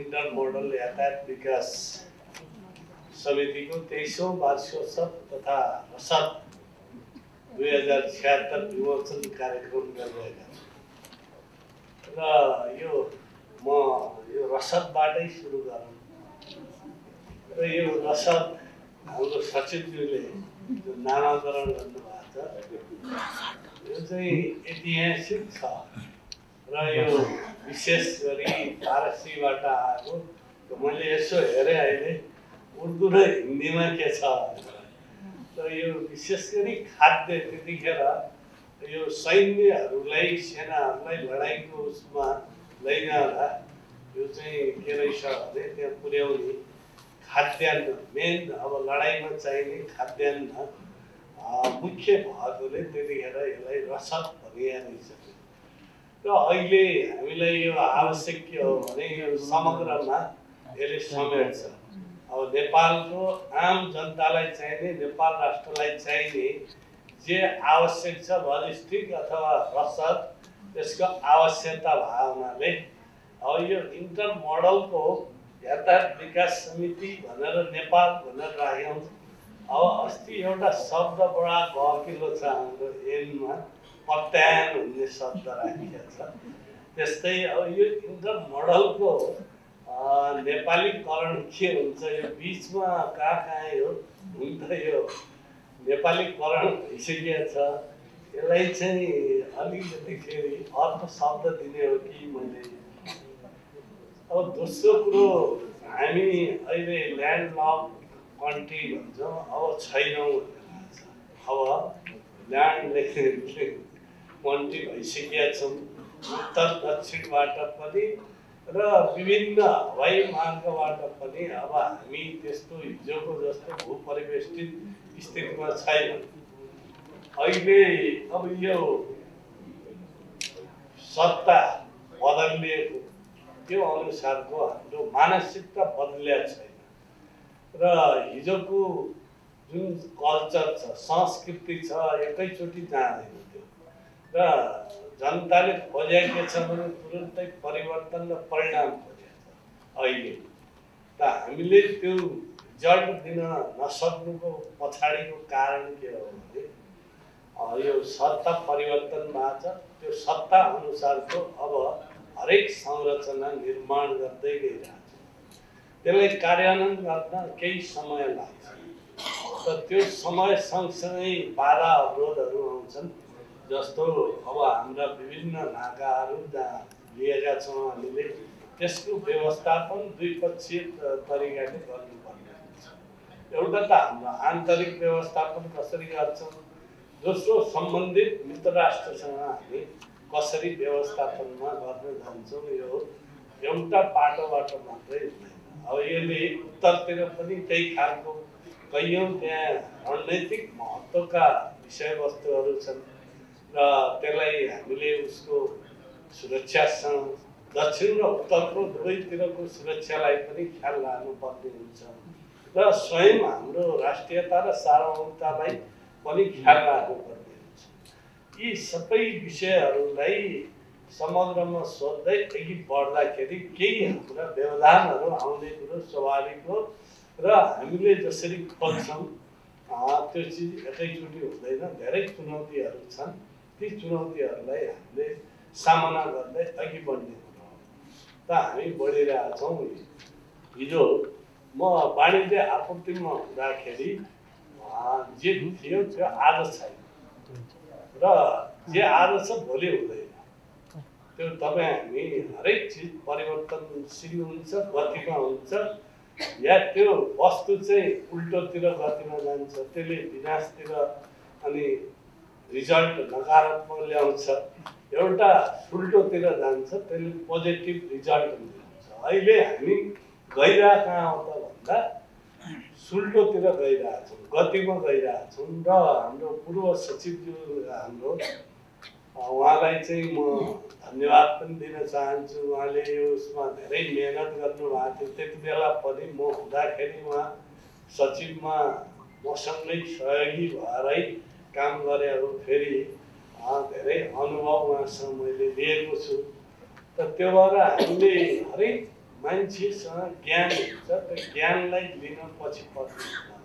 इन्टरमोडल यातायात विकास समितिको 23औं वार्षिकोत्सव तथा रसद 2076 विमोचन कार्यक्रम गरिरहेका छौँ। र यो रसदबाटै सुरु गरौँ। र यो रसद हाम्रो सचिवज्यूले जो नामाकरण गर्नुभएको छ यो चाहिँ ऐतिहासिक छ र यो विशेष गरी फारसीबाट आएको। मैले यसो हेरेँ अहिले उर्दू र हिन्दीमा के छ र यो विशेष गरी खाद्य त्यतिखेर यो सैन्यहरूलाई सेनाहरूलाई लडाइँको उसमा लैजाँदा यो चाहिँ के रहेछ भने त्यहाँ पुर्याउने खाद्यान्न मेन अब लडाइँमा चाहिने खाद्यान्न मुख्य भएकोले त्यतिखेर यसलाई रसद भनिया रहेछ। र अहिले हामीलाई यो आवश्यक के हो भने यो समग्रमा यसले समेट्छ। अब नेपालको आम जनतालाई चाहिने नेपाल राष्ट्रलाई चाहिने जे आवश्यक छ लजिस्टिक अथवा रसद त्यसको आवश्यकता भएको हुनाले अब यो इन्टरमोडलको यातायात विकास समिति भनेर नेपाल भनेर राख्यौँ। अब अस्ति एउटा शब्द बडा गहकिलो छ हाम्रो एनमा पत्यान भन्ने शब्द राखिएको छ। त्यस्तै अब यो इन्टरमोडलको नेपालीकरण के हुन्छ यो बिचमा कहाँ यो हुन त यो नेपालीकरण भइसकेको छ। यसलाई चाहिँ अलिकति फेरि अर्को शब्द दिने हो कि मैले। अब दोस्रो कुरो हामी अहिले ल्यान्डलक कन्ट्री भन्छौँ अब छैनौँ भनेर छ। अब ल्यान्ड कन्ट्री भइसकेका छौँ उत्तर दक्षिणबाट पनि र विभिन्न हवाई मार्गबाट पनि। अब हामी त्यस्तो हिजोको जस्तो भूपरिवेष्टित स्थितिमा छैन। अहिले अब यो सत्ता बदलिएको त्यो अनुसारको हाम्रो मानसिकता बदलिएको छैन र हिजोको जुन कल्चर छ संस्कृति छ एकैचोटि जाँदैन त्यो। र जनताले खोजेको छ भने तुरुन्तै परिवर्तन र परिणाम खोजेको छ अहिले। त हामीले त्यो रिजल्ट दिन नसक्नुको पछाडिको कारण के हो भने यो सत्ता परिवर्तन भएको छ। त्यो सत्ता अनुसारको अब हरेक संरचना निर्माण गर्दै गइरहेको छ। त्यसलाई कार्यान्वयन गर्न केही समय लाग्छ। त त्यो समय सँगसँगै बाधा अवरोधहरू आउँछन्। जस्तो अब हाम्रा विभिन्न नाकाहरू जहाँ लिएका छौँ हामीले त्यसको व्यवस्थापन द्विपक्षीय तरिकाले गर्नुपर्ने हुन्छ। एउटा त हाम्रो आन्तरिक व्यवस्थापन कसरी गर्छौँ, दोस्रो सम्बन्धित मित्र राष्ट्रसँग हामी कसरी व्यवस्थापनमा गर्न जान्छौँ। यो एउटा पाटोबाट मात्रै हुँदैन। अब यसले उत्तरतिर पनि त्यही खालको कैयौँ त्यहाँ रणनैतिक महत्त्वका विषयवस्तुहरू छन् र त्यसलाई हामीले उसको सुरक्षासँग दक्षिण र उत्तरको दुवैतिरको सुरक्षालाई पनि ख्याल राख्नुपर्ने हुन्छ र स्वयं हाम्रो राष्ट्रियता र सार्वभौमतालाई पनि ख्याल राख्नुपर्ने हुन्छ। यी सबै विषयहरूलाई समग्रमा सोध्दै अघि बढ्दाखेरि केही हाम्रा व्यवधानहरू आउने कुरो स्वाभाविक हो र हामीले जसरी खोज्छौँ त्यो चिज एकैचोटि हुँदैन। धेरै चुनौतीहरू छन्। ती चुनौतीहरूलाई हामीले सामना गर्दै अघि बढ्ने कुरो हो। त हामी बढिरहेछौँ। हिजो म वाणिज्य आपूर्तिमा हुँदाखेरि जे थियो त्यो आज छैन र जे आज छ भोलि हुँदैन। त्यो तपाईँ हामी हरेक चिज परिवर्तनशील हुन्छ, गतिमा हुन्छ या त्यो वस्तु चाहिँ उल्टोतिर गतिमा जान्छ। त्यसले विनाशतिर अनि रिजल्ट नकारात्मक ल्याउँछ। एउटा उल्टोतिर जान्छ त्यसले पोजिटिभ रिजल्ट ल्याउँछ। अहिले हामी गइरहेको कहाँ हो त भन्दा सुल्टोतिर गइरहेछौँ, गतिमा गइरहेछौँ। र हाम्रो पूर्व सचिवज्यू हाम्रो उहाँलाई चाहिँ म धन्यवाद पनि दिन चाहन्छु। उहाँले यो उसमा धेरै मेहनत गर्नुभएको थियो। त्यति बेला पनि म हुँदाखेरि उहाँ सचिवमा मसँगै सहयोगी भएरै काम गरे हो। फेरि धेरै अनुभव उहाँसँग मैले लिएको छु। त त्यो भएर हामीले हरेक मान्छेसँग ज्ञान हुन्छ, त्यो ज्ञानलाई लिन पछि पर्छ।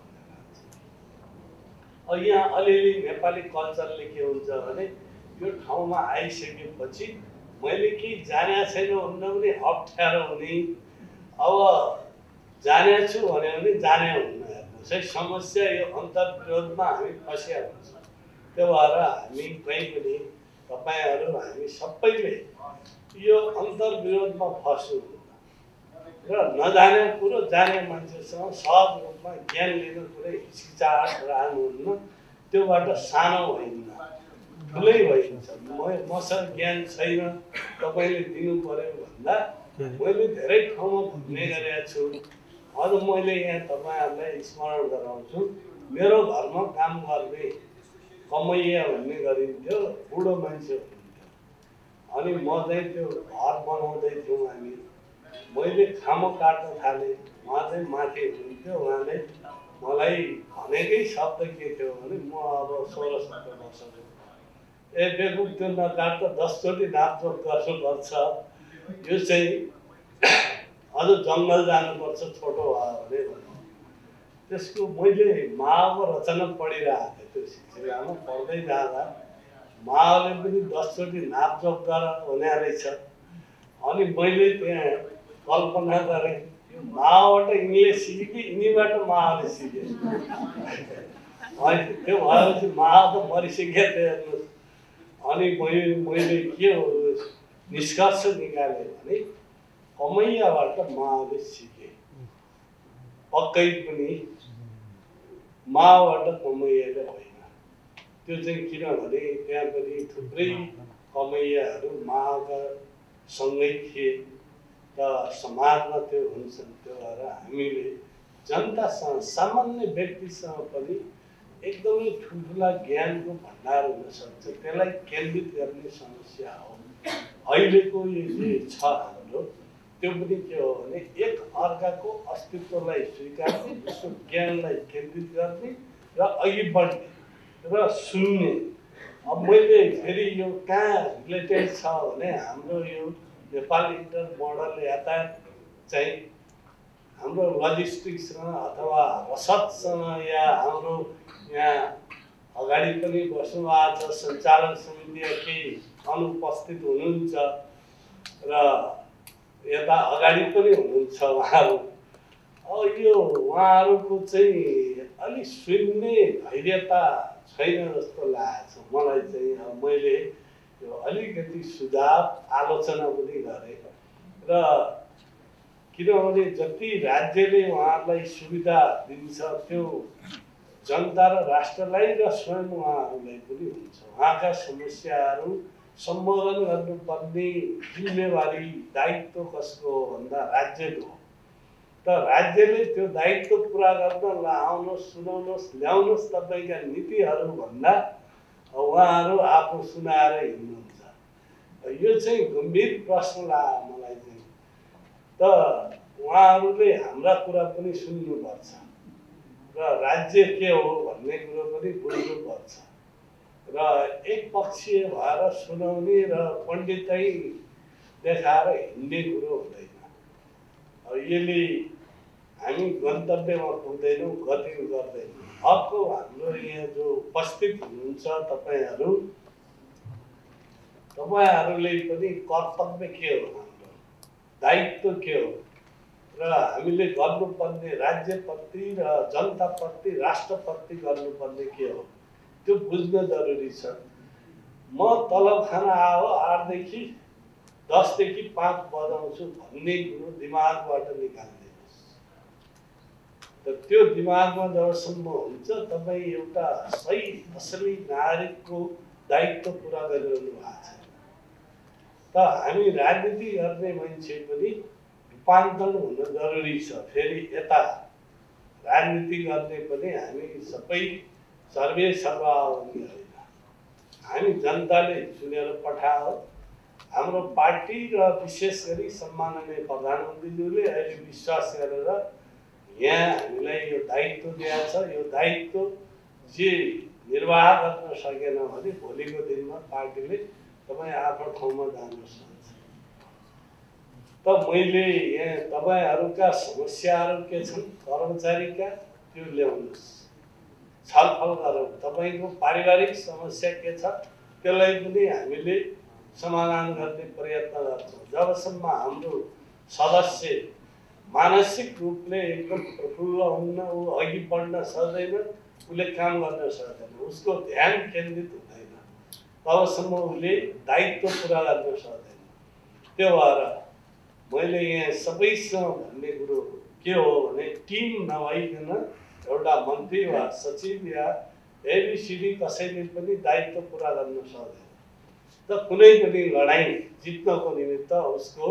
यहाँ अलिअलि नेपाली कल्चरले के हुन्छ भने यो ठाउँमा आइसकेपछि मैले केही जाने छैन भन्न पनि अप्ठ्यारो हुने, अब जाने छु भने पनि जाने हुन्न। हेर्नुहोस् है, समस्या यो अन्तर्विरोधमा हामी फसिया हुन्छ। त्यो भएर हामी कहीँ पनि तपाईँहरू हामी सबैले यो अन्तर्विरोधमा फस्नु र नजाने कुरो जाने मान्छेसँग सहज रूपमा ज्ञान लिने कुरै हिचकिचाहट राख्नुहुन्न। त्योबाट सानो होइन, ठुलै भइन्छ। मसँग ज्ञान छैन, तपाईँले दिनु पर्यो भन्दा मैले धेरै ठाउँमा घुम्ने गरेको छु। अझ मैले यहाँ तपाईँहरूलाई स्मरण गराउँछु, मेरो घरमा काम गर्ने कमैया भन्ने गरिन्थ्यो, बुढो मान्छे हुनुहुन्थ्यो। अनि म चाहिँ त्यो घर बनाउँदै थियौँ हामी, मैले खामो काट्न थालेँ, उहाँ चाहिँ माथि हुनुहुन्थ्यो। उहाँले मलाई भनेकै शब्द के थियो भने म अब 16-17 वर्षको, ए बेगुक त्यो नकाट त 10 चोटि नापतोप गर्नुपर्छ, यो चाहिँ अझ जङ्गल जानुपर्छ छोटो भयो भने। त्यसको मैले माओको रचना पढिरहेको थिएँ, त्यो सिलसिलामा पढ्दै जाँदा माओले पनि 10 चोटि नापतोप गर हुने रहेछ। अनि मैले त्यहाँ कल्पना गरेँ, माओबाट इङ्ग्लिस सिकेँ कि यिनीबाट माओले सिकेँ। अनि त्यो भएपछि माओ त मरिसकेको थियो हेर्नुहोस्। अनि मैले के निष्कर्ष निकालेँ भने कमैयाबाट माओले सिकेँ, पक्कै पनि माओबाट कमैयाले होइन। त्यो चाहिँ किनभने त्यहाँ पनि थुप्रै कमैयाहरू माओका सँगै थिए र समाजमा त्यो हुन्छन्। त्यो भएर हामीले जनतासँग, सामान्य व्यक्तिसँग पनि एकदमै ठुल्ठुला ज्ञानको भण्डार हुनसक्छ, त्यसलाई केन्द्रित गर्ने समस्या हो। अहिलेको यो जे छ हाम्रो, त्यो पनि के हो भने एक अर्काको अस्तित्वलाई स्वीकार्ने, उसको ज्ञानलाई केन्द्रित गर्ने र अघि बढ्ने र सुन्ने। अब मैले फेरि यो कहाँ रिलेटेड छ भने हाम्रो यो नेपाल इन्टर मोडल यातायात चाहिँ हाम्रो लजिस्टिक्ससँग अथवा रसदसँग या हाम्रो यहाँ अगाडि पनि बस्नु भएको छ, सञ्चालन समितिका केही अनुपस्थित हुनुहुन्छ र यता अगाडि पनि हुनुहुन्छ उहाँहरू। अब यो उहाँहरूको चाहिँ अलिक सुन्ने धैर्यता छैन जस्तो लागेको छ मलाई चाहिँ। अब मैले यो अलिकति सुझाव आलोचना पनि गरेँ र किनभने जति राज्यले उहाँहरूलाई सुविधा दिन्छ त्यो जनता र राष्ट्रलाई र स्वयं उहाँहरूलाई पनि हुन्छ। उहाँका समस्याहरू सम्बोधन गर्नुपर्ने जिम्मेवारी, दायित्व कसको हो भन्दा राज्यको हो। त राज्यले त्यो दायित्व पुरा गर्न ल आउनुहोस्, सुनाउनुहोस्, ल्याउनुहोस् तपाईँका नीतिहरू भन्दा उहाँहरू आफू सुनाएर हिँड्नुहुन्छ। यो चाहिँ गम्भीर प्रश्न लाग्यो मलाई चाहिँ। त उहाँहरूले हाम्रा कुरा पनि सुन्नुपर्छ र राज्य के हो भन्ने कुरो पनि बुझ्नुपर्छ र एकपक्षीय भएर सुनाउने र पण्डितै देखाएर हिँड्ने कुरो हुँदैन। अब यसले हामी गन्तव्यमा पुग्दैनौँ, गति गर्दैनौँ। अर्को हाम्रो यहाँ जो उपस्थित हुनुहुन्छ तपाईँहरूले पनि कर्तव्य के हो, हाम्रो दायित्व के हो र हामीले गर्नुपर्ने राज्यप्रति र जनताप्रति, राष्ट्रप्रति गर्नुपर्ने के हो, त्यो बुझ्न जरुरी छ। म तलब खान आयो 8 देखि 10 देखि 5 बजाउँछु भन्ने कुरो दिमागबाट निकाल्दिनुहोस्। त त्यो दिमागमा जबसम्म हुन्छ तपाईँ एउटा सही असली नागरिकको दायित्व पुरा गरिरहनु भएको छ। त हामी राजनीति गर्ने मान्छे पनि रूपान्तरण हुन जरुरी छ। फेरि यता राजनीति गर्ने पनि हामी सबै सर्वे सर्वा हुने होइन। हामी जनताले चुनेर पठायो। हाम्रो पार्टी र विशेष गरी सम्माननीय प्रधानमन्त्रीज्यूले अहिले विश्वास गरेर यहाँ हामीलाई यो दायित्व दिएको छ। यो दायित्व जे निर्वाह गर्न सकेन भने भोलिको दिनमा पार्टीले तपाईँ आफ्नो ठाउँमा जानुहोस् भन्छ। त मैले यहाँ तपाईँहरूका समस्याहरू के छन् कर्मचारीका त्यो ल्याउनुहोस्, छलफल गरौँ। तपाईँको पारिवारिक समस्या के छ त्यसलाई पनि हामीले समाधान गर्ने प्रयत्न गर्छौँ। जबसम्म हाम्रो सदस्य मानसिक रूपले एकदम प्रफुल्ल हुन्न, ऊ अघि बढ्न सक्दैन, उसले काम गर्न सक्दैन, उसको ध्यान केन्द्रित हुँदैन, तबसम्म उसले दायित्व पुरा गर्न सक्दैन। त्यो भएर मैले यहाँ सबैसँग भन्ने कुरो के हो भने टिम नभइकन एउटा मन्त्री वा सचिव या एबिसिडी कसैले पनि दायित्व पुरा गर्न सक्दैन। त कुनै पनि लडाइँ जित्नको निमित्त उसको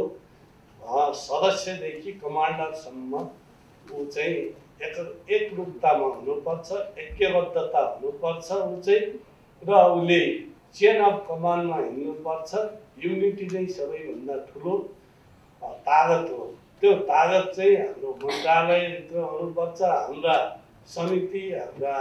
सदस्यदेखि कमान्डरसम्म ऊ चाहिँ एकरूपतामा हुनुपर्छ, ऐक्यबद्धता हुनुपर्छ ऊ चाहिँ, र उसले चेन अफ कमान्डमा हिँड्नुपर्छ। युनिटी नै सबैभन्दा ठुलो तागत हो। त्यो तागत चाहिँ हाम्रो मन्त्रालयभित्र हुनुपर्छ। हाम्रा समिति, हाम्रा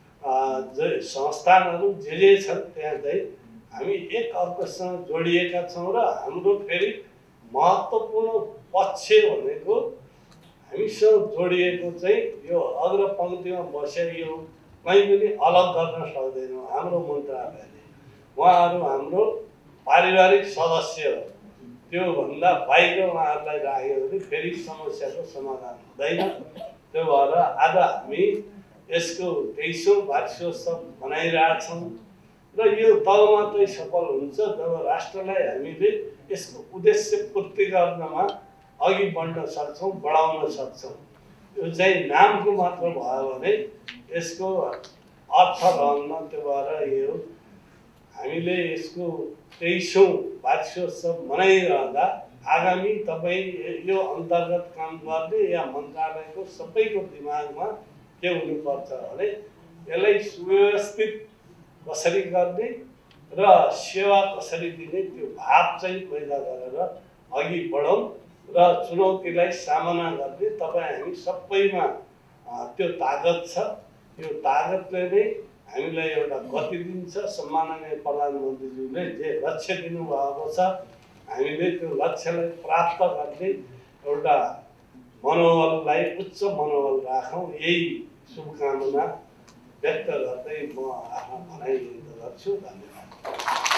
संस्थानहरू जे छन् त्यहाँ चाहिँ हामी एक अर्कासँग जोडिएका छौँ। र हाम्रो फेरि महत्त्वपूर्ण पक्ष भनेको हामीसँग जोडिएको चाहिँ यो अग्रपङ्क्तिमा बसेर यो कहीँ पनि अलग गर्न सक्दैनौँ हाम्रो मन्त्रालयले। उहाँहरू हाम्रो पारिवारिक सदस्य हो, त्योभन्दा बाहिर उहाँहरूलाई राख्यो भने फेरि समस्याको समाधान हुँदैन। त्यो भएर आज हामी यसको 23औं वार्षिकोत्सव मनाइरहेछौँ र यो तब मात्रै सफल हुन्छ जब राष्ट्रलाई हामीले यसको उद्देश्य पूर्ति गर्नमा अघि बढ्न सक्छौँ, बढाउन सक्छौँ। यो चाहिँ नामको मात्र भयो भने यसको अर्थ रहन्न। त्यो भएर यो हामीले यसको 23औं वार्षिकोत्सव मनाइरहँदा आगामी तपाईँ यो अन्तर्गत काम गर्ने या मन्त्रालयको सबैको दिमागमा के हुनुपर्छ भने यसलाई सुव्यवस्थित कसरी गर्ने र सेवा कसरी दिने त्यो भाव चाहिँ पैदा गरेर अघि बढौँ र चुनौतीलाई सामना गर्ने तपाईँ हामी सबैमा त्यो तागत छ। यो तागतले नै हामीलाई एउटा गति दिन्छ। सम्माननीय प्रधानमन्त्रीज्यूले जे लक्ष्य दिनुभएको छ हामीले त्यो लक्ष्यलाई प्राप्त गर्ने एउटा मनोबललाई उच्च मनोबल राखौँ, यही शुभकामना व्यक्त गर्दै म आफ्नो भनाइ गर्छु। धन्यवाद।